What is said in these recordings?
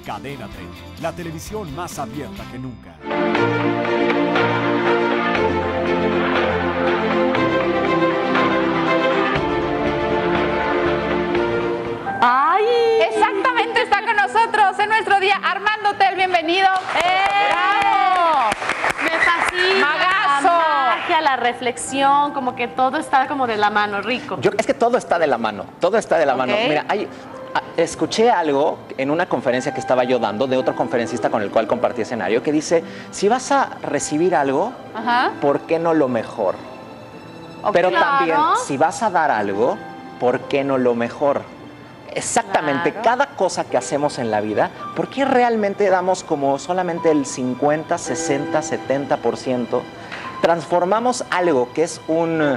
Cadena 30, la televisión más abierta que nunca. ¡Ay! Exactamente, está con nosotros en nuestro día Armando Hotel, bienvenido. ¡Bravo! Me fascina. ¡Magazo! La magia, la reflexión, como que todo está como de la mano, rico. Es que todo está de la mano, todo está de la mano. Mira, escuché algo en una conferencia que estaba yo dando de otro conferencista con el cual compartí escenario que dice, si vas a recibir algo, ¿por qué no lo mejor? Pero también, si vas a dar algo, ¿por qué no lo mejor? Exactamente, cada cosa que hacemos en la vida, ¿por qué realmente damos como solamente el 50, 60, 70%? Transformamos algo que es un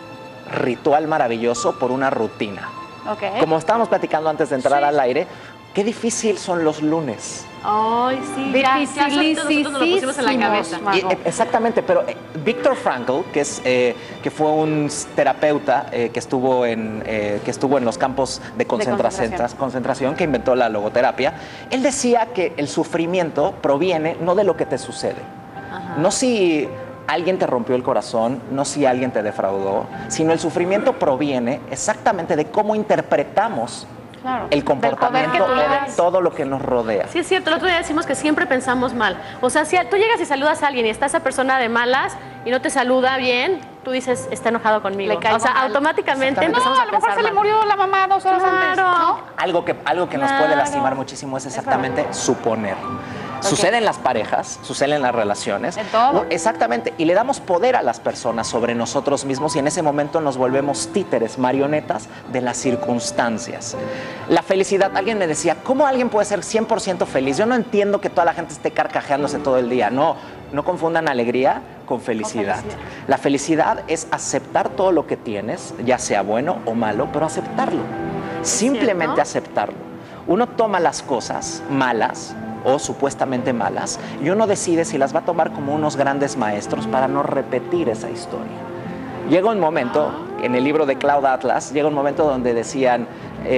ritual maravilloso por una rutina. Como estábamos platicando antes de entrar al aire, qué difícil son los lunes. Ay, sí, ya nosotros lo pusimos en la cabeza. Exactamente, pero Viktor Frankl, que fue un terapeuta que estuvo en los campos de concentración, que inventó la logoterapia, él decía que el sufrimiento proviene no de lo que te sucede, no si alguien te rompió el corazón, no si alguien te defraudó, sino el sufrimiento proviene exactamente de cómo interpretamos el comportamiento o de todo lo que nos rodea. Sí, es cierto. El otro día decimos que siempre pensamos mal. O sea, si tú llegas y saludas a alguien y está esa persona de malas y no te saluda bien, tú dices, está enojado conmigo. O sea, automáticamente empezamos a pensar a lo mejor se le murió la mamá 2 horas antes, ¿no? Algo que nos puede lastimar muchísimo es exactamente suponer. Sucede en las parejas, sucede en las relaciones. En todo. Exactamente. Y le damos poder a las personas sobre nosotros mismos y en ese momento nos volvemos títeres, marionetas de las circunstancias. La felicidad, alguien me decía, ¿cómo alguien puede ser 100% feliz? Yo no entiendo que toda la gente esté carcajeándose todo el día. No confundan alegría con felicidad. La felicidad es aceptar todo lo que tienes, ya sea bueno o malo, pero aceptarlo. Simplemente aceptarlo. Uno toma las cosas malas o supuestamente malas, y uno decide si las va a tomar como unos grandes maestros para no repetir esa historia. Llega un momento, en el libro de Cloud Atlas, llega un momento donde decían,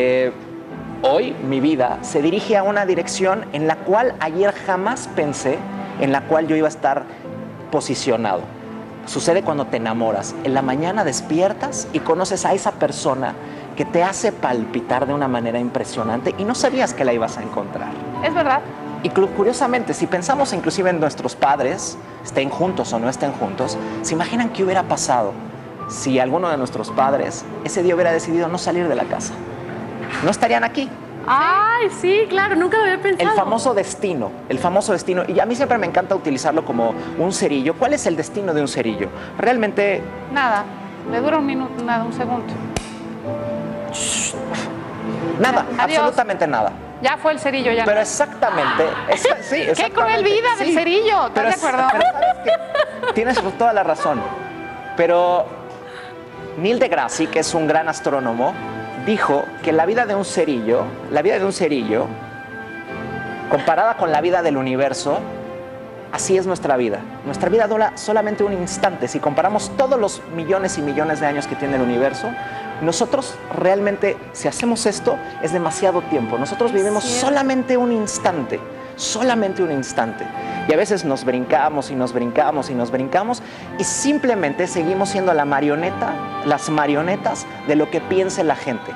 hoy mi vida se dirige a una dirección en la cual ayer jamás pensé, en la cual yo iba a estar posicionado. Sucede cuando te enamoras. En la mañana despiertas y conoces a esa persona que te hace palpitar de una manera impresionante y no sabías que la ibas a encontrar. Es verdad. Y curiosamente, si pensamos inclusive en nuestros padres, estén juntos o no estén juntos, ¿se imaginan qué hubiera pasado si alguno de nuestros padres ese día hubiera decidido no salir de la casa? No estarían aquí. Ay, sí, claro, nunca lo había pensado. El famoso destino. Y a mí siempre me encanta utilizarlo como un cerillo. ¿Cuál es el destino de un cerillo? Realmente... Nada, le dura un minuto, nada, un segundo. Nada, Adiós. Absolutamente nada. Ya fue el cerillo, ya. Pero exactamente. ¡Qué cruel vida del cerillo! ¿Estás de acuerdo? Pero ¿sabes qué? Tienes toda la razón. Pero Neil deGrasse, que es un gran astrónomo, dijo que la vida de un cerillo, comparada con la vida del universo, así es nuestra vida. Nuestra vida dura solamente un instante. Si comparamos todos los millones y millones de años que tiene el universo, nosotros realmente, si hacemos esto, es demasiado tiempo. Nosotros vivimos solamente un instante. Y a veces nos brincamos y simplemente seguimos siendo las marionetas de lo que piense la gente.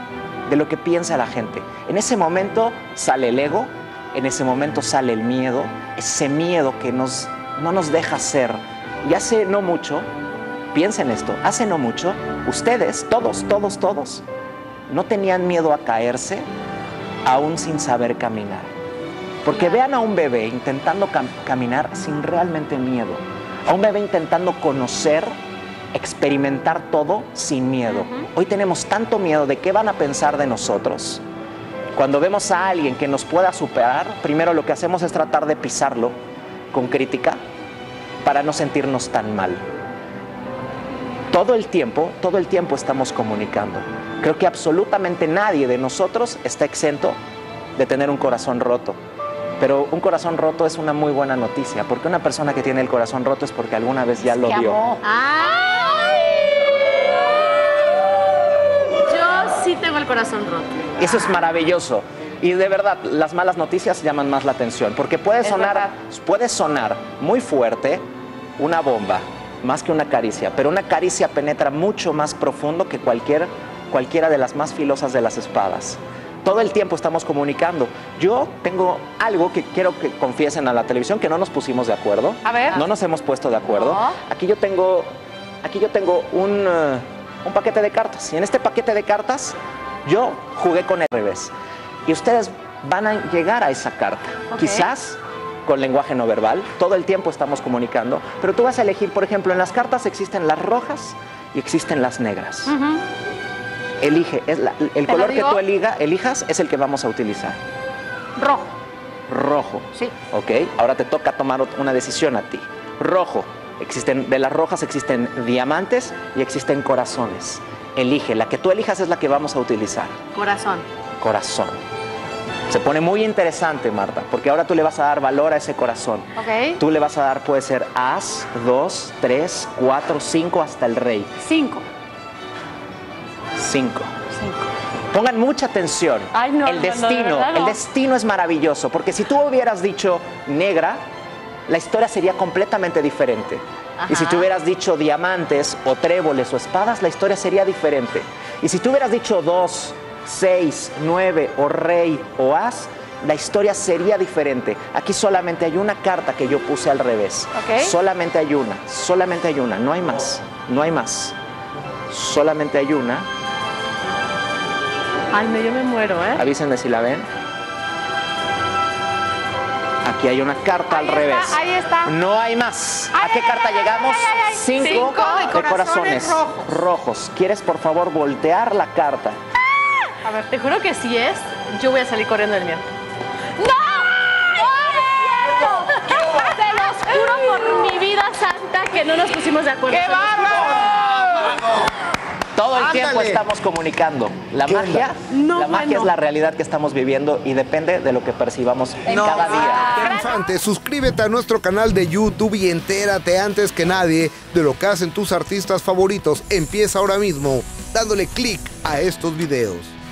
En ese momento sale el ego, en ese momento sale el miedo, ese miedo que no nos deja ser. Y hace no mucho, piensen esto, hace no mucho, ustedes, todos, no tenían miedo a caerse aún sin saber caminar. Porque vean a un bebé intentando caminar sin realmente miedo. A un bebé intentando conocer, experimentar todo sin miedo. Hoy tenemos tanto miedo de qué van a pensar de nosotros. Cuando vemos a alguien que nos pueda superar, primero lo que hacemos es tratar de pisarlo con crítica para no sentirnos tan mal. Todo el tiempo estamos comunicando. Creo que absolutamente nadie de nosotros está exento de tener un corazón roto. Pero un corazón roto es una muy buena noticia, porque una persona que tiene el corazón roto es porque alguna vez ya lo dio. Yo sí tengo el corazón roto. Eso es maravilloso. Y de verdad, las malas noticias llaman más la atención, porque puede sonar muy fuerte una bomba, más que una caricia, pero una caricia penetra mucho más profundo que cualquiera de las más filosas de las espadas. Todo el tiempo estamos comunicando. Yo tengo algo que quiero que confiesen a la televisión, que no nos pusimos de acuerdo. A ver. No nos hemos puesto de acuerdo. No. Aquí yo tengo un paquete de cartas. Y en este paquete de cartas yo jugué con el revés. Y ustedes van a llegar a esa carta. Okay. Quizás con lenguaje no verbal. Todo el tiempo estamos comunicando. Pero tú vas a elegir, por ejemplo, en las cartas existen las rojas y existen las negras. Elige, el color que tú elijas es el que vamos a utilizar. Rojo. Rojo. Sí. Ok, ahora te toca tomar una decisión a ti. Rojo. De las rojas existen diamantes y existen corazones. Elige, la que tú elijas es la que vamos a utilizar. Corazón. Corazón. Se pone muy interesante, Marta, porque ahora tú le vas a dar valor a ese corazón. Ok. Tú le vas a dar, puede ser as, 2, 3, 4, 5, hasta el rey. 5. 5. Pongan mucha atención. Ay, no, el destino, no. El destino es maravilloso, porque si tú hubieras dicho negra, la historia sería completamente diferente. Ajá. Y si tú hubieras dicho diamantes o tréboles o espadas, la historia sería diferente. Y si tú hubieras dicho 2, 6, 9 o rey o as, la historia sería diferente. Aquí solamente hay una carta que yo puse al revés. Okay. Solamente hay una, no hay más, no hay más. Solamente hay una. Ay, no, yo me muero, ¿eh? Avísenme si la ven. Aquí hay una carta al revés. Ahí está. No hay más. ¿A qué carta llegamos? 5 de corazones rojos. ¿Quieres, por favor, voltear la carta? A ver, te juro que si es, yo voy a salir corriendo del mío. Te los juro por mi vida santa que no nos pusimos de acuerdo. ¡Qué bárbaro! Todo el tiempo estamos comunicando. La magia es la realidad que estamos viviendo y depende de lo que percibamos cada día. Infante, suscríbete a nuestro canal de YouTube y entérate antes que nadie de lo que hacen tus artistas favoritos. Empieza ahora mismo dándole clic a estos videos.